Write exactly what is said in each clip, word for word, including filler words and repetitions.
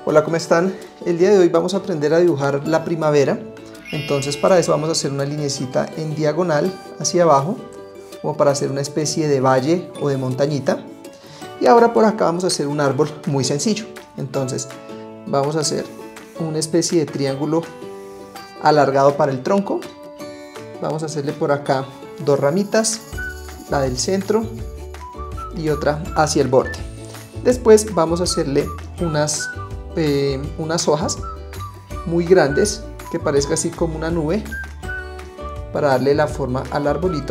Hola, ¿cómo están? El día de hoy vamos a aprender a dibujar la primavera. Entonces para eso vamos a hacer una linecita en diagonal hacia abajo, como para hacer una especie de valle o de montañita. Y ahora por acá vamos a hacer un árbol muy sencillo. Entonces vamos a hacer una especie de triángulo alargado para el tronco. Vamos a hacerle por acá dos ramitas, la del centro y otra hacia el borde. Después vamos a hacerle unas, eh, unas hojas muy grandes que parezca así como una nube para darle la forma al arbolito,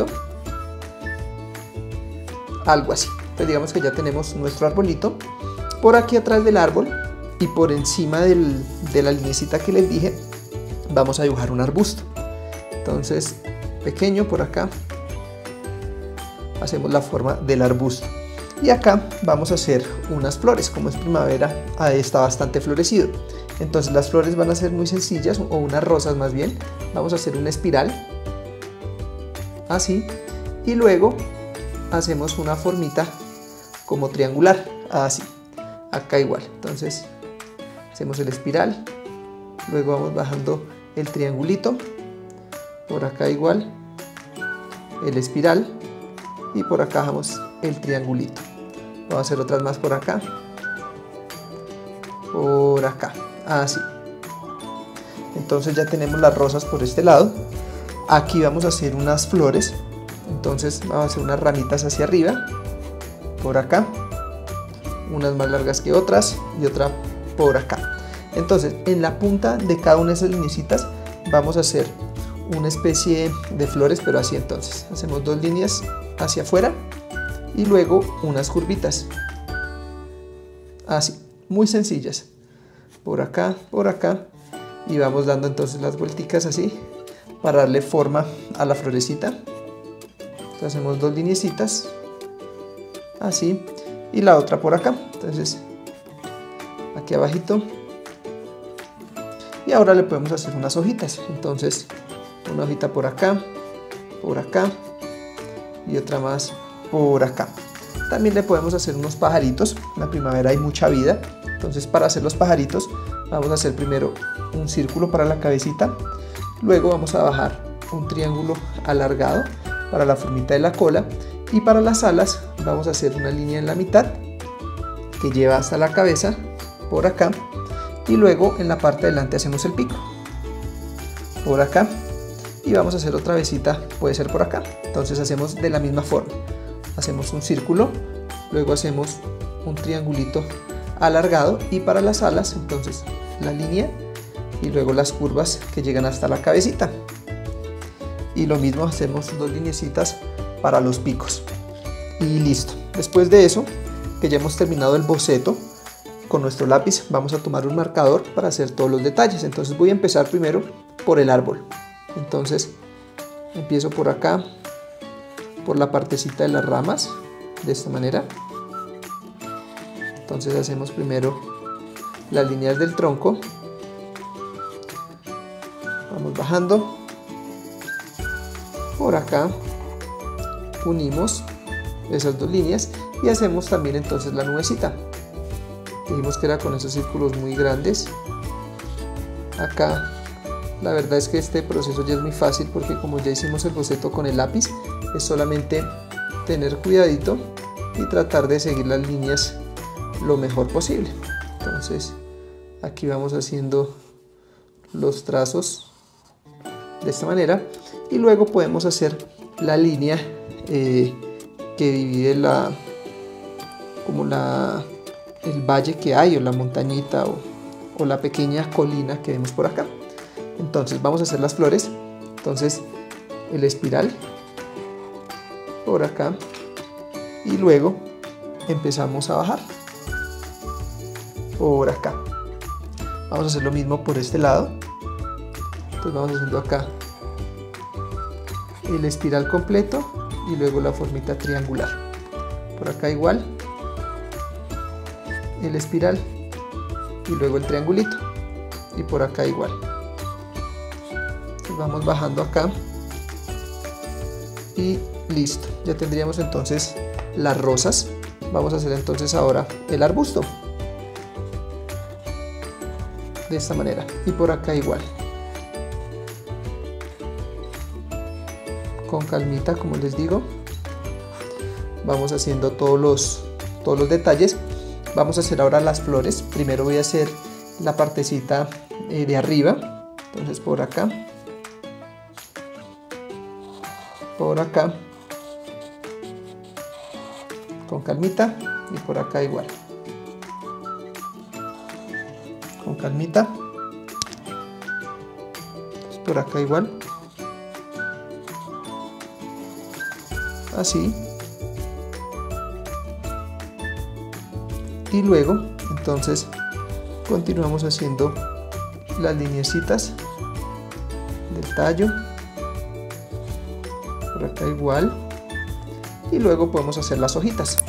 algo así. Entonces digamos que ya tenemos nuestro arbolito. Por aquí atrás del árbol y por encima del, de la linecita que les dije, vamos a dibujar un arbusto. Entonces pequeño por acá hacemos la forma del arbusto. Y acá vamos a hacer unas flores. Como es primavera, ahí está bastante florecido. Entonces las flores van a ser muy sencillas, o unas rosas más bien. Vamos a hacer una espiral, así. Y luego hacemos una formita como triangular, así. Acá igual. Entonces hacemos el espiral. Luego vamos bajando el triangulito. Por acá igual. El espiral. Y por acá bajamos el triangulito. Vamos a hacer otras más por acá, por acá, así. Entonces ya tenemos las rosas por este lado. Aquí vamos a hacer unas flores. Entonces vamos a hacer unas ramitas hacia arriba, por acá, unas más largas que otras y otra por acá. Entonces en la punta de cada una de esas linecitas vamos a hacer una especie de flores, pero así. Entonces hacemos dos líneas hacia afuera y luego unas curvitas, así, muy sencillas, por acá, por acá, y vamos dando entonces las vuelticas así para darle forma a la florecita. Entonces hacemos dos linecitas así y la otra por acá. Entonces aquí abajito, y ahora le podemos hacer unas hojitas. Entonces una hojita por acá, por acá y otra más por acá. También le podemos hacer unos pajaritos. En la primavera hay mucha vida. Entonces para hacer los pajaritos vamos a hacer primero un círculo para la cabecita. Luego vamos a bajar un triángulo alargado para la formita de la cola. Y para las alas vamos a hacer una línea en la mitad que lleva hasta la cabeza por acá. Y luego en la parte de delante hacemos el pico por acá. Y vamos a hacer otra besita, puede ser por acá. Entonces hacemos de la misma forma. Hacemos un círculo, luego hacemos un triangulito alargado, y para las alas entonces la línea y luego las curvas que llegan hasta la cabecita. Y lo mismo hacemos dos lineecitas para los picos. Y listo. Después de eso, que ya hemos terminado el boceto, con nuestro lápiz vamos a tomar un marcador para hacer todos los detalles. Entonces voy a empezar primero por el árbol. Entonces empiezo por acá, por la partecita de las ramas, de esta manera. Entonces hacemos primero las líneas del tronco, vamos bajando por acá, unimos esas dos líneas y hacemos también entonces la nubecita. Dijimos que era con esos círculos muy grandes. Acá la verdad es que este proceso ya es muy fácil, porque como ya hicimos el boceto con el lápiz, es solamente tener cuidadito y tratar de seguir las líneas lo mejor posible. Entonces aquí vamos haciendo los trazos de esta manera, y luego podemos hacer la línea eh, que divide la, como la, el valle que hay, o la montañita, o, o la pequeña colina que vemos por acá. Entonces vamos a hacer las flores. Entonces el espiral por acá y luego empezamos a bajar por acá. Vamos a hacer lo mismo por este lado. Entonces vamos haciendo acá el espiral completo y luego la formita triangular. Por acá igual el espiral y luego el triangulito, y por acá igual. Vamos bajando acá y listo. Ya tendríamos entonces las rosas. Vamos a hacer entonces ahora el arbusto. de esta manera, y por acá igual. Con calmita, como les digo, vamos haciendo todos los, todos los detalles. Vamos a hacer ahora las flores. Primero voy a hacer la partecita eh, de arriba, entonces por acá, por acá, con calmita, y por acá igual, con calmita, por acá igual, así, y luego entonces continuamos haciendo las lineecitas del tallo, por acá igual, y luego podemos hacer las hojitas,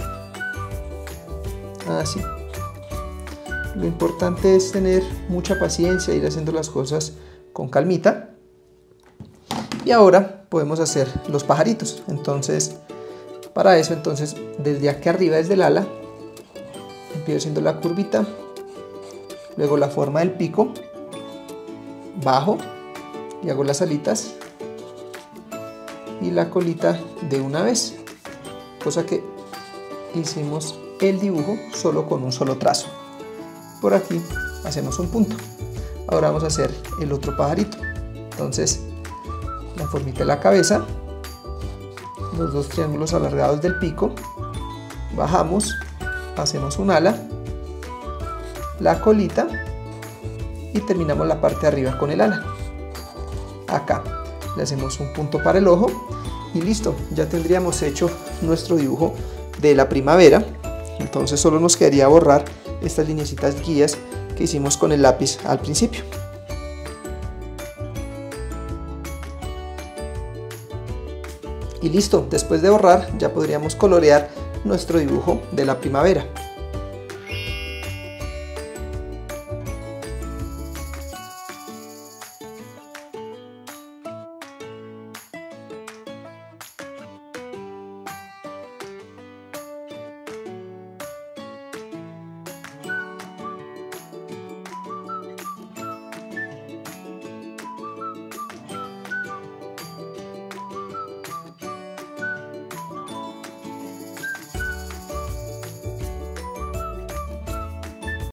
así. Lo importante es tener mucha paciencia, ir haciendo las cosas con calmita. Y ahora podemos hacer los pajaritos. Entonces, para eso, entonces, desde aquí arriba, desde el ala, empiezo haciendo la curvita, luego la forma del pico, bajo y hago las alitas y la colita de una vez, cosa que hicimos el dibujo solo con un solo trazo. Por aquí hacemos un punto. Ahora vamos a hacer el otro pajarito. Entonces, la formita de la cabeza, los dos triángulos alargados del pico, bajamos, hacemos un ala, la colita y terminamos la parte de arriba con el ala. Acá le hacemos un punto para el ojo y listo, ya tendríamos hecho nuestro dibujo de la primavera. Entonces solo nos quedaría borrar estas lineecitas guías que hicimos con el lápiz al principio. Y listo, después de borrar ya podríamos colorear nuestro dibujo de la primavera.